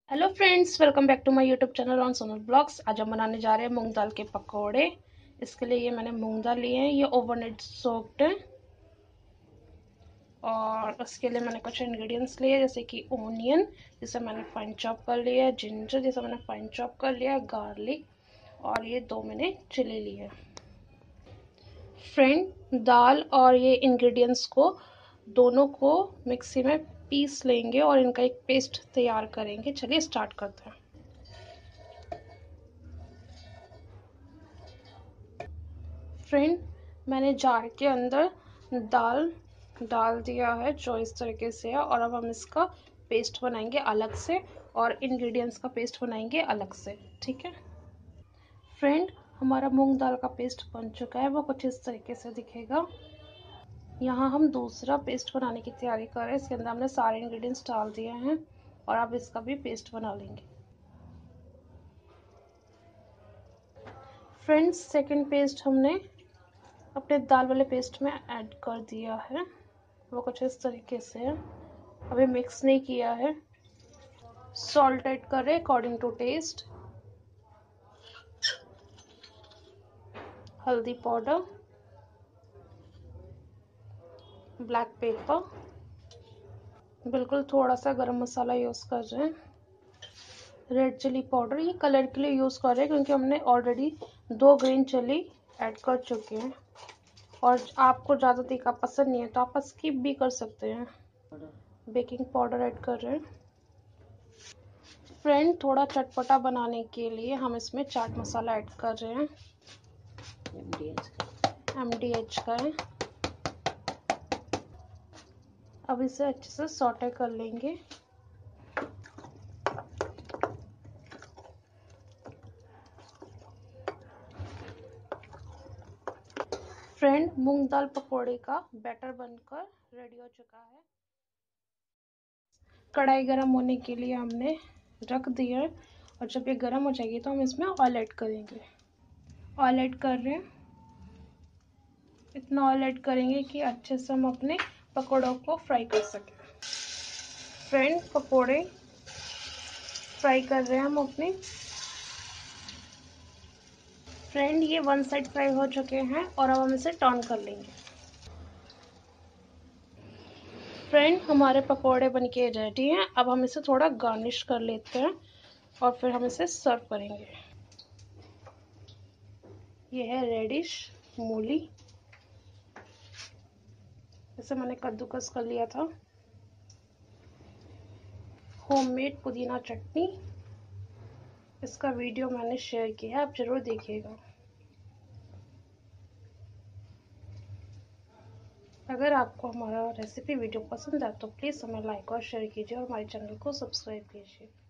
Hello friends, welcome back to my YouTube channel on Sonal blogs. आज हम बनाने जा रहे हैं मूंग दाल के पकौड़े। इसके लिए ये मैंने मूंग दाल लिए हैं, ये ओवरनाइट सोक्ड है। और उसके लिए मैंने कुछ इंग्रेडिएंट्स लिए, जैसे कि ओनियन जिसे मैंने फाइन चॉप कर लिया है, जिंजर जिसे मैंने फाइन चॉप कर लिया है, गार्लिक, और ये 2 मैंने चिली लिए। फ्रेंड, दाल और ये इंग्रेडिएंट्स को दोनों को मिक्सी में पीस लेंगे और इनका एक पेस्ट तैयार करेंगे। चलिए स्टार्ट करते हैं। फ्रेंड, मैंने जार के अंदर दाल डाल दिया है जो इस तरीके से है, और अब हम इसका पेस्ट बनाएंगे अलग से और इंग्रेडिएंट्स का पेस्ट बनाएंगे अलग से। ठीक है फ्रेंड, हमारा मूंग दाल का पेस्ट बन चुका है, वो कुछ इस तरीके से दिखेगा। यहाँ हम दूसरा पेस्ट बनाने की तैयारी कर रहे हैं। इसके अंदर हमने सारे इंग्रेडिएंट्स डाल दिए हैं और अब इसका भी पेस्ट बना लेंगे। फ्रेंड्स, सेकंड पेस्ट हमने अपने दाल वाले पेस्ट में ऐड कर दिया है, वो कुछ इस तरीके से है। अभी मिक्स नहीं किया है। सॉल्ट ऐड करें अकॉर्डिंग टू टेस्ट, हल्दी पाउडर, ब्लैक पेपर, बिल्कुल थोड़ा सा गरम मसाला यूज़ कर रहे हैं, रेड चिली पाउडर ये कलर के लिए यूज़ कर रहे हैं क्योंकि हमने ऑलरेडी 2 ग्रीन चिली ऐड कर चुके हैं। और आपको ज़्यादा तीखा पसंद नहीं है तो आप स्किप भी कर सकते हैं। बेकिंग पाउडर ऐड कर रहे हैं। फ्रेंड, थोड़ा चटपटा बनाने के लिए हम इसमें चाट मसाला ऐड कर रहे हैं। MDH का है। अब इसे अच्छे से सॉटे कर लेंगे। फ्रेंड, मूंग दाल पकौड़े का बैटर बनकर रेडी हो चुका है। कढ़ाई गरम होने के लिए हमने रख दिया है और जब ये गरम हो जाएगी तो हम इसमें ऑयल ऐड करेंगे। ऑयल ऐड कर रहे हैं। इतना ऑयल ऐड करेंगे कि अच्छे से हम अपने पकौड़ों को फ्राई कर सकें। फ्रेंड, पकौड़े फ्राई कर रहे हैं हम अपने। फ्रेंड, ये 1 साइड फ्राई हो चुके हैं और अब हम इसे टर्न कर लेंगे। फ्रेंड, हमारे पकौड़े बनके रेडी हैं। अब हम इसे थोड़ा गार्निश कर लेते हैं और फिर हम इसे सर्व करेंगे। ये है रेडिश मूली, इसे मैंने कद्दूकस कर लिया था। होममेड पुदीना चटनी, इसका वीडियो मैंने शेयर किया है, आप ज़रूर देखिएगा। अगर आपको हमारा रेसिपी वीडियो पसंद है तो प्लीज़ हमें लाइक और शेयर कीजिए और हमारे चैनल को सब्सक्राइब कीजिए।